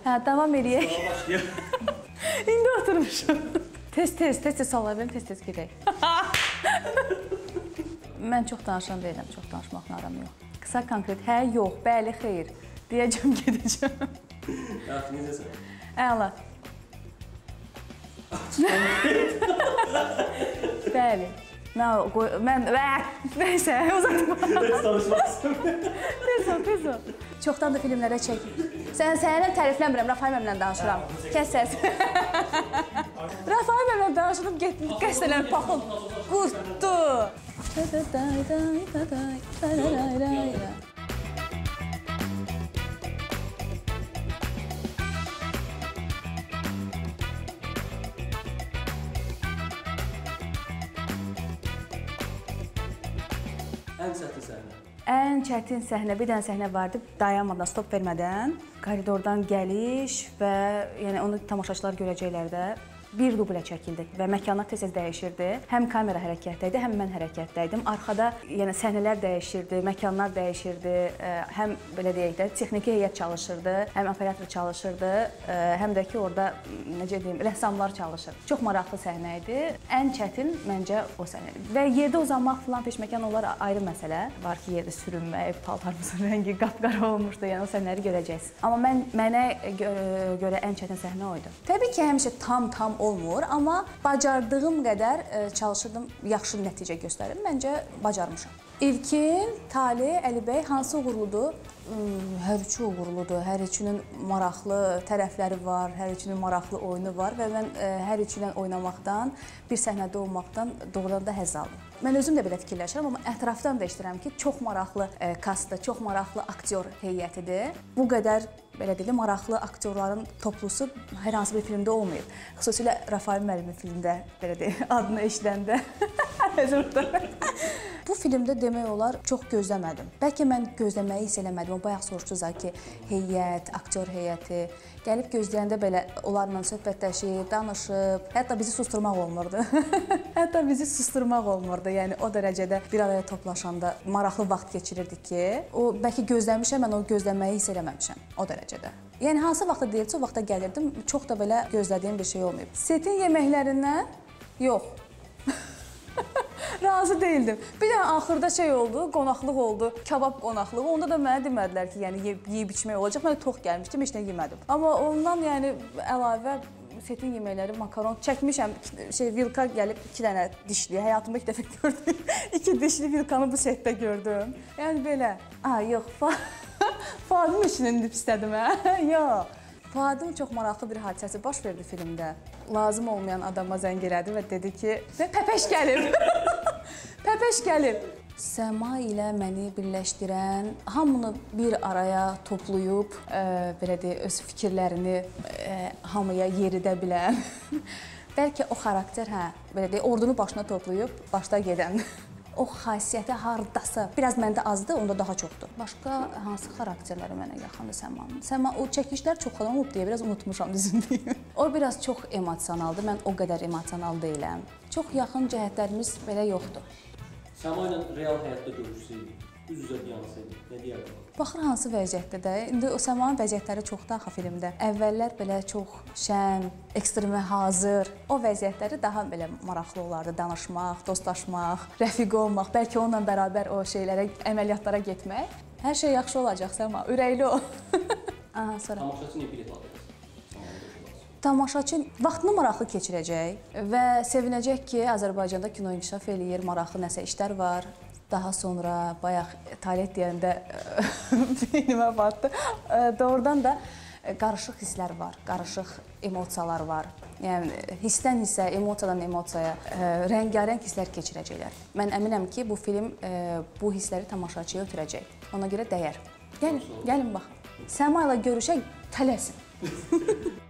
Hə, davam eləyək. Sonra başlayaq. İndi oturmuşum. Tez suallar verin, tez gedək. Mən çox danışan deyiləm, çox danışmaqla aram yox. Qısa, konkret, hə, yox, bəli, xeyr. Deyəcəm, gedəcəm. Yaxşı, necəsən? Əla. Bəli. Neysə, uzatma. Heç danışmaq istəmirəm. Tez ol. Çoxdan da filmlərə çəkib. Sənə tərifləmirəm, Rafael məmlə danışıram. Kəs səs. Rafael məmlə danışırım, getdim, qəsdələn, baxın. Qurtdu. Ən çətin səhnə. Ən çətin səhnə, bir dənə səhnə vardı, dayanmadan, stop vermədən, koridordan gəliş və yəni onu tamaşaçılar görəcəklər də. Bir dublə çəkildi və məkanlar tez-tez dəyişirdi. Həm kamera hərəkətdə idi, həm mən hərəkətdə idim. Arxada yəni səhnələr dəyişirdi, məkanlar dəyişirdi. Həm belə deyək də, texniki heyət çalışırdı, həm operator çalışırdı, həm də ki, orada necə deyim, rəssamlar çalışır. Çox maraqlı səhnə idi. Ən çətin məncə o səhnə idi. Və yerdə uzanmaq filan peşməkan onlar ayrı məsələ. Var ki, yerdə sürünmək, paltarımızın rəngi qapqara olmuşdu. Yəni o səhnələri görəcəksiniz. Amma mənə görə ən çətin səhnə o idi. Təbii ki, həmişə tam olmur, amma bacardığım qədər çalışırdım, yaxşı nəticə göstərim. Məncə bacarmışam. İlkin, Talih, Əlibəy hansı uğurludur? Hər üçü uğurludur. Hər üçünün maraqlı tərəfləri var, hər üçünün maraqlı oyunu var və mən hər üçü ilə oynamaqdan, bir səhnədə olmaqdan doğrudan da həzz aldım. Mən özüm də belə fikirləşirəm, amma ətrafdan da eşidirəm ki, çox maraqlı kastdır, çox maraqlı aktyor heyətidir. Bu qədər belə deyil, maraqlı aktyorların toplusu hər hansı bir filmdə olmayıb. Xüsusilə Rafael müəllimin filmdə, belə deyil, adını eşidəndə. Bu filmdə demək olar çox gözləmədim. Bəlkə mən gözləməyi hiss eləmədim. O bayaq soruşdunuz ki, heyət, aktyor heyəti gəlib gözləyəndə belə onlarla söhbətləşib, danışıb, hətta bizi susturmaq olmurdu. Yəni o dərəcədə bir araya toplaşanda maraqlı vaxt keçirirdik ki, o bəlkə gözləmişəm, mən o gözləməyi hiss eləməmişəm o dərəcədə. Yəni hansı vaxtda deyilsə, o vaxtda gəlirdim, çox da belə gözlədiyim bir şey olmayıb. Setin yeməklərindən yox. Razı deyildim. Bir dənə axırda şey oldu, qonaqlıq oldu, kabab qonaqlığı. Onda da mənə demədilər ki, yəni yeyib içmək olacaq. Mən tox gəlmişdim, heç nə yemədim. Amma ondan yəni əlavə setin yeməkləri, makaron çəkmişəm. Vilka gəlib 2 dənə dişli. Həyatımda 2 dəfə gördüm. 2 dişli vilkanı bu setdə gördüm. Yəni belə. Yox, Fuadın işini pislədim, hə? Yox. Fuadın çox maraqlı bir hadisəsi baş verdi filmdə. Lazım olmayan adama zəng elədi və dedi ki, Pəpəş gəlib. Pəpəş gəlib. Səma ilə məni birləşdirən, hamını bir araya toplayıb, belə deyək, öz fikirlərini hamıya yeridə bilən, bəlkə o xarakter, belə deyək, ordunu başına toplayıb, başda gedən. O xasiyyəti hardasa, biraz məndə azdır, onda daha çoxdur. Başqa hansı xarakterləri mənə yaxındır Səmanın? Səma, o çəkilişlər çox adam olub deyə, biraz unutmuşam düzünü deyim. O biraz çox emosionaldır, mən o qədər emosional deyiləm. Çox yaxın cəhətlərimiz belə yoxdur. Səma ilə real həyatda görüşsəydik, üz-üzə yansaydı, nə deyərdim? Baxır hansı vəziyyətdə də. İndi o Səmanın vəziyyətləri çoxdur axı filmdə. Əvvəllər belə çox şən, ekstremə hazır. O vəziyyətləri daha belə maraqlı olardı. Danışmaq, dostlaşmaq, rəfiq olmaq, bəlkə onunla bərabər o şeylərə, əməliyyatlara getmək. Hər şey yaxşı olacaq Səma, ürəkli ol. Tamaşaçı niyə bilet alır? Tamaşaçı vaxtını maraqlı keçirəcək və sevinəcək ki, Azərbaycanda kino inkişaf eləyir, maraqlı nəsə işlər var. Daha sonra, bayaq Talih deyəndə beynimə batdı. Doğrudan da qarışıq hisslər var, qarışıq emosiyalar var. Yəni, hissdən hissə, emosiyadan emosiyaya rəngarəng hisslər keçirəcəklər. Mən əminəm ki, bu film bu hissləri tamaşaçıya ötürəcək. Ona görə dəyər. Gəlin, baxın. Səma ilə görüşək, tələsin.